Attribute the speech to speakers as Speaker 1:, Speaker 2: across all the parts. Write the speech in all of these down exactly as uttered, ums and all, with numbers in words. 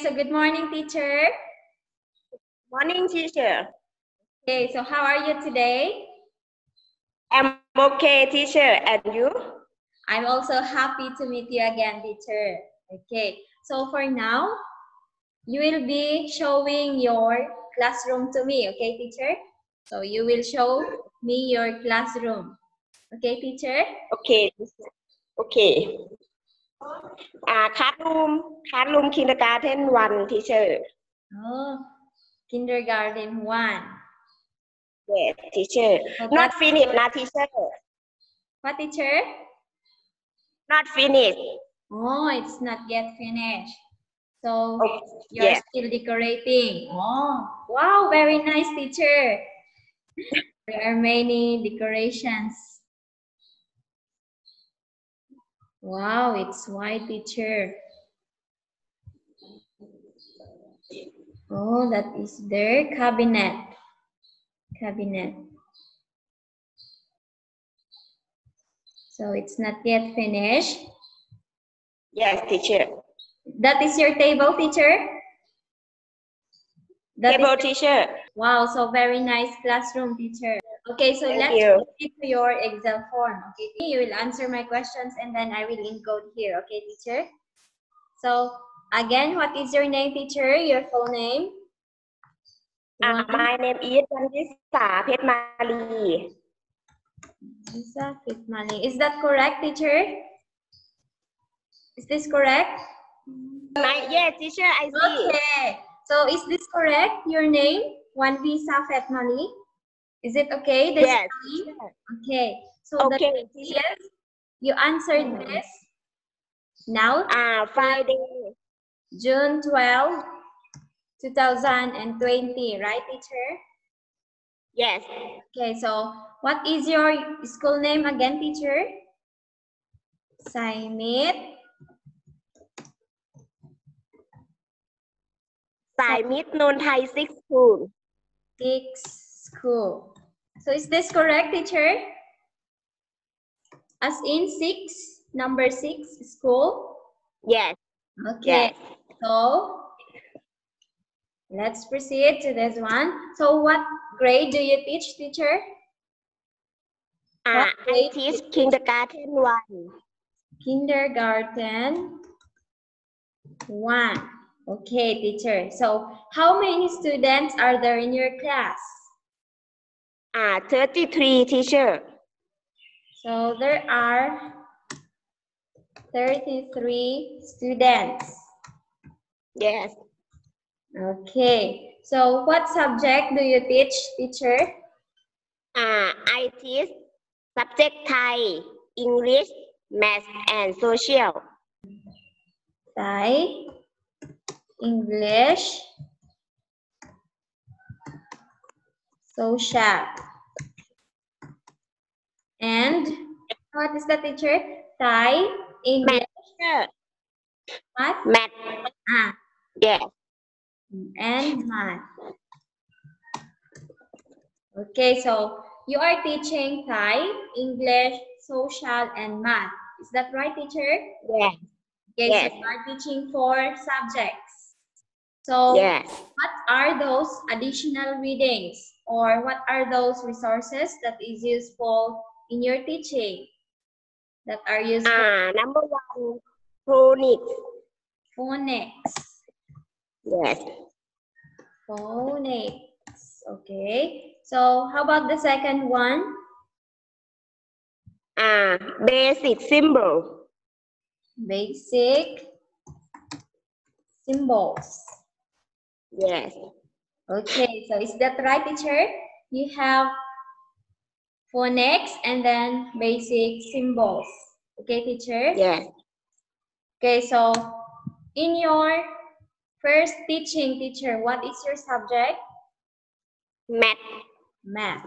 Speaker 1: so good morning, teacher.
Speaker 2: Morning, teacher.
Speaker 1: Okay, so how are you today?
Speaker 2: I'm okay, teacher. And you?
Speaker 1: I'm also happy to meet you again, teacher. Okay, so for now, you will be showing your classroom to me, okay, teacher? So you will show me your classroom. Okay, teacher?
Speaker 2: Okay. Okay. Uh, classroom, classroom kindergarten one, teacher.
Speaker 1: Oh, kindergarten one.
Speaker 2: Yes, teacher.
Speaker 1: So
Speaker 2: Not
Speaker 1: that's
Speaker 2: finished,
Speaker 1: your...
Speaker 2: not teacher.
Speaker 1: What, teacher?
Speaker 2: Not finished.
Speaker 1: Oh, it's not yet finished. So
Speaker 2: Okay.
Speaker 1: you're
Speaker 2: Yes.
Speaker 1: still decorating. Oh, wow, very nice, teacher. There are many decorations. Wow, it's white, teacher. Oh, that is their cabinet. Cabinet. So it's not yet finished.
Speaker 2: Yes, teacher.
Speaker 1: That is your table, teacher? That
Speaker 2: Table,
Speaker 1: is...
Speaker 2: teacher.
Speaker 1: Wow, so very nice classroom, teacher. Okay, so
Speaker 2: Thank
Speaker 1: let's
Speaker 2: you.
Speaker 1: proceed to your Excel form. Okay, you will answer my questions and then I will encode here. Okay, teacher? So again, what is your name, teacher? Your full name?
Speaker 2: Uh, my name is Vanessa Petmali.
Speaker 1: Vanessa Petmali. Is that correct, teacher? Is this correct?
Speaker 2: My, yes, teacher, I see.
Speaker 1: Okay. So is this correct? Your name? Vanessa Petmali? Is it okay? This
Speaker 2: Yes.
Speaker 1: Okay. So
Speaker 2: Okay,
Speaker 1: the
Speaker 2: teacher.
Speaker 1: yes, you answered
Speaker 2: Mm.
Speaker 1: this. Now,
Speaker 2: Ah, Friday.
Speaker 1: June twelfth, two thousand twenty, right, teacher?
Speaker 2: Yes.
Speaker 1: Okay, so what is your school name again, teacher? Saimit.
Speaker 2: Saimit Non Thai Six School.
Speaker 1: Six school. So is this correct, teacher? As in six, number six school?
Speaker 2: Yes.
Speaker 1: Okay,
Speaker 2: Yes.
Speaker 1: so let's proceed to this one. So what grade do you teach, teacher?
Speaker 2: Uh, I teach kindergarten one.
Speaker 1: Kindergarten one. Okay, teacher. So how many students are there in your class?
Speaker 2: Uh, thirty-three, teacher.
Speaker 1: So there are thirty-three students.
Speaker 2: Yes.
Speaker 1: Okay. So what subject do you teach, teacher?
Speaker 2: Uh, I teach subject Thai, English, Math, and Social.
Speaker 1: Thai, English, Social. And what is that, teacher? Thai, English,
Speaker 2: Math.
Speaker 1: Math?
Speaker 2: Math.
Speaker 1: Ah,
Speaker 2: Yes.
Speaker 1: and Math. Okay, so you are teaching Thai, English, Social, and Math. Is that right, teacher?
Speaker 2: Yes.
Speaker 1: Okay,
Speaker 2: Yes.
Speaker 1: so you are teaching four subjects. So
Speaker 2: Yes.
Speaker 1: what are those additional readings or what are those resources that is useful in your teaching that are useful?
Speaker 2: Uh, number one, phonics.
Speaker 1: Phonics.
Speaker 2: Yes.
Speaker 1: Phonics. Okay. So how about the second one?
Speaker 2: Uh, basic symbol.
Speaker 1: Basic symbols.
Speaker 2: Yes.
Speaker 1: Okay, so is that right, teacher? You have phonics and then basic symbols. Okay, teacher?
Speaker 2: Yes.
Speaker 1: Okay, so in your first teaching, teacher, what is your subject?
Speaker 2: Math.
Speaker 1: Math.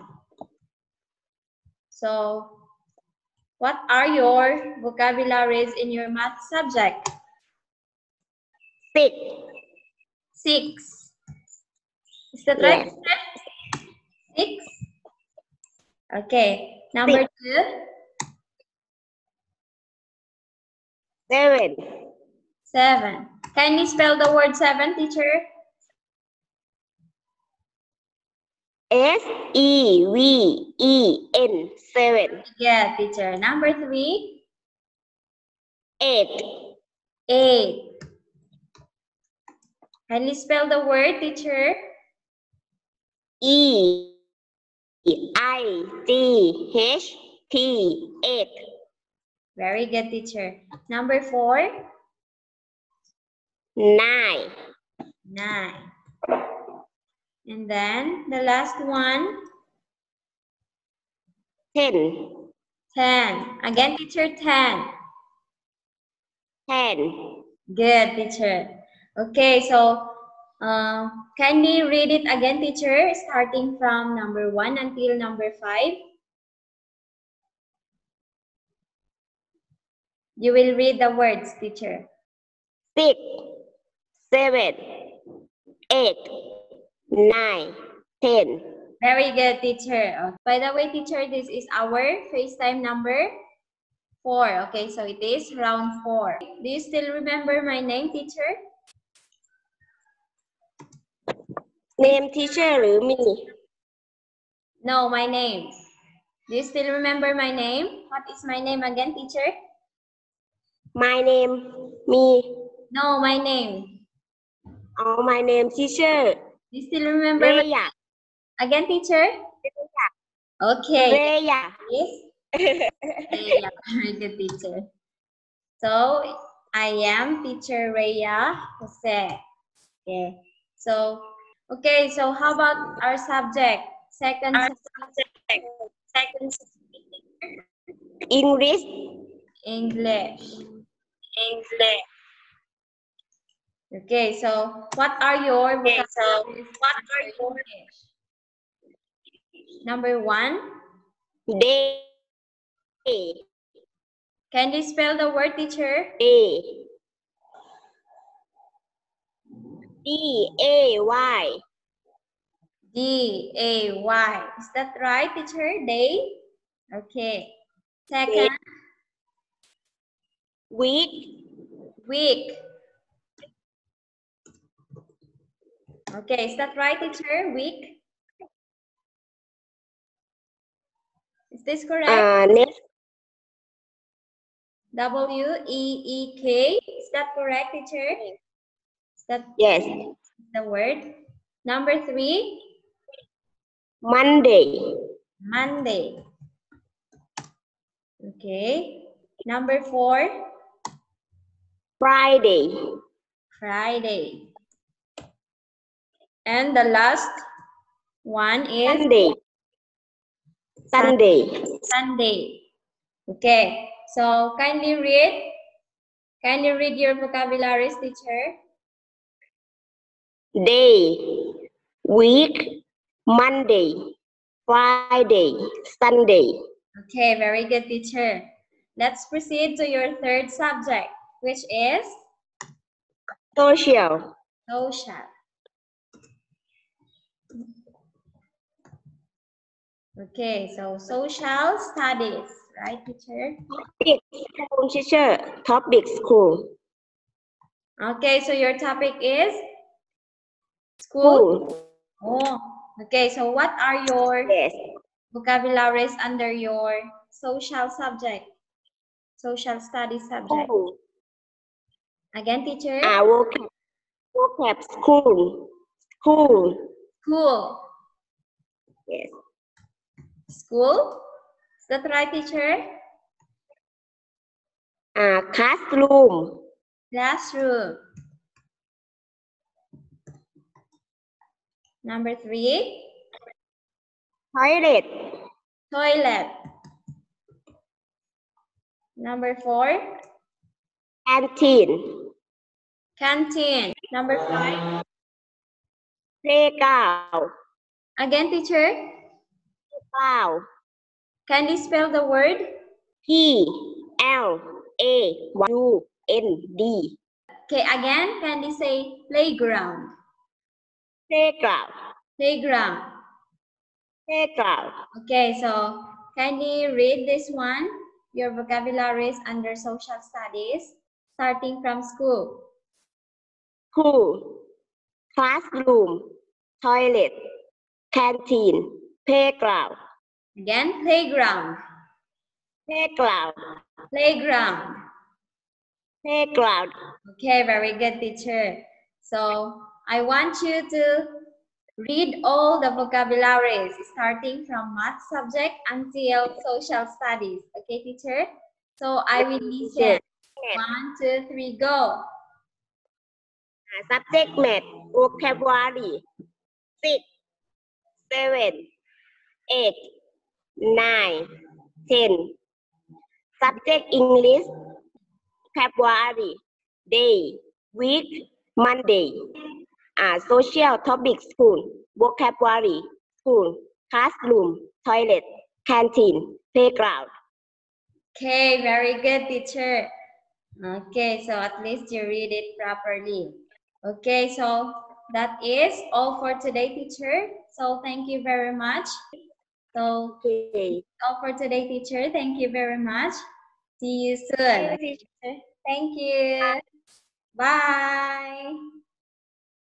Speaker 1: So what are your vocabularies in your math subject?
Speaker 2: Six.
Speaker 1: Six. Is that
Speaker 2: Yes.
Speaker 1: right? Six. Okay. Number
Speaker 2: Six.
Speaker 1: two.
Speaker 2: Seven.
Speaker 1: Seven. Kindly spell the word seven, teacher.
Speaker 2: S E V E N, seven.
Speaker 1: Yeah, teacher. Number three.
Speaker 2: Eight.
Speaker 1: Eight. Kindly spell the word, teacher.
Speaker 2: E I T H T, eight.
Speaker 1: Very good, teacher. Number four.
Speaker 2: Nine.
Speaker 1: Nine. And then the last one.
Speaker 2: Ten.
Speaker 1: Ten. Again, teacher, ten.
Speaker 2: Ten.
Speaker 1: Good, teacher. Okay, so uh, kindly read it again, teacher, starting from number one until number five. You will read the words, teacher.
Speaker 2: Six. Seven. Eight. Nine. Ten.
Speaker 1: Very good, teacher. Uh, by the way, teacher, this is our FaceTime number four. Okay, so it is round four. Do you still remember my name, teacher?
Speaker 2: Name teacher หรือมี
Speaker 1: No, my name. Do you still remember my name? What is my name again, teacher?
Speaker 2: My name มี
Speaker 1: No, my name.
Speaker 2: Oh, my name teacher
Speaker 1: Do you still remember?
Speaker 2: Raya.
Speaker 1: Again, teacher? Okay.
Speaker 2: Raya.
Speaker 1: Yes. Raya. Very good, teacher. So, I am teacher Raya Jose. Okay. So, okay. So, how about our subject? Second
Speaker 2: Our
Speaker 1: subject.
Speaker 2: Second English.
Speaker 1: English.
Speaker 2: English.
Speaker 1: Okay. So, what are your
Speaker 2: Okay, so
Speaker 1: vocabularies
Speaker 2: what
Speaker 1: under
Speaker 2: are your
Speaker 1: English? Number one.
Speaker 2: Day.
Speaker 1: Can you spell the word, teacher?
Speaker 2: Day. D A Y.
Speaker 1: D A Y. Is that right, teacher? Day? Okay. Second,
Speaker 2: Week.
Speaker 1: week. Okay, is that right, teacher? Week? Is this correct?
Speaker 2: Uh, next.
Speaker 1: W E E K. Is that correct, teacher? Is that
Speaker 2: Yes.
Speaker 1: the word? Number three,
Speaker 2: Monday.
Speaker 1: Monday. Okay. Number four,
Speaker 2: Friday.
Speaker 1: Friday. And the last one is
Speaker 2: Sunday. Sunday.
Speaker 1: Sunday. Okay. So kindly read. Kindly read your vocabularies, teacher.
Speaker 2: Day. Week. Monday. Friday. Sunday.
Speaker 1: Okay, very good, teacher. Let's proceed to your third subject, which is
Speaker 2: Social.
Speaker 1: social. Okay, so social studies, right, teacher?
Speaker 2: Topic school, teacher. Topic school.
Speaker 1: Okay, so your topic is school.
Speaker 2: School.
Speaker 1: Oh, okay. So what are your
Speaker 2: Yes.
Speaker 1: vocabularies under your social subject? Social studies subject.
Speaker 2: School.
Speaker 1: Again, teacher?
Speaker 2: Ah, vocab. Vocab school. School.
Speaker 1: School.
Speaker 2: Yes.
Speaker 1: School? Is that right, teacher?
Speaker 2: Ah, classroom.
Speaker 1: Classroom. Number three,
Speaker 2: Toilet.
Speaker 1: toilet. Number four,
Speaker 2: Canteen.
Speaker 1: canteen. Number five,
Speaker 2: Playground.
Speaker 1: again, teacher,
Speaker 2: Playground.
Speaker 1: can you spell the word?
Speaker 2: P L A U N D.
Speaker 1: Okay, again, can you say playground?
Speaker 2: Playground.
Speaker 1: Playground.
Speaker 2: Playground.
Speaker 1: Okay, so can you read this one? Your vocabularies under social studies, starting from school.
Speaker 2: school, classroom, toilet, canteen, playground,
Speaker 1: Again, playground.
Speaker 2: playground,
Speaker 1: Playground.
Speaker 2: playground.
Speaker 1: Okay, very good, teacher. So I want you to read all the vocabularies starting from math subject until social studies. Okay, teacher? So I will listen. One, two, three, go.
Speaker 2: Subject math, vocabulary, six, seven, eight, nine, ten. Subject English, vocabulary, day, week, Monday. Uh, social topic, school, vocabulary, school, classroom, toilet, canteen, playground.
Speaker 1: Okay, very good, teacher. Okay, so at least you read it properly. Okay, so that is all for today, teacher. So thank you very much. So
Speaker 2: Okay.
Speaker 1: all for today, teacher. Thank you very much. See you soon. Thank you. Bye.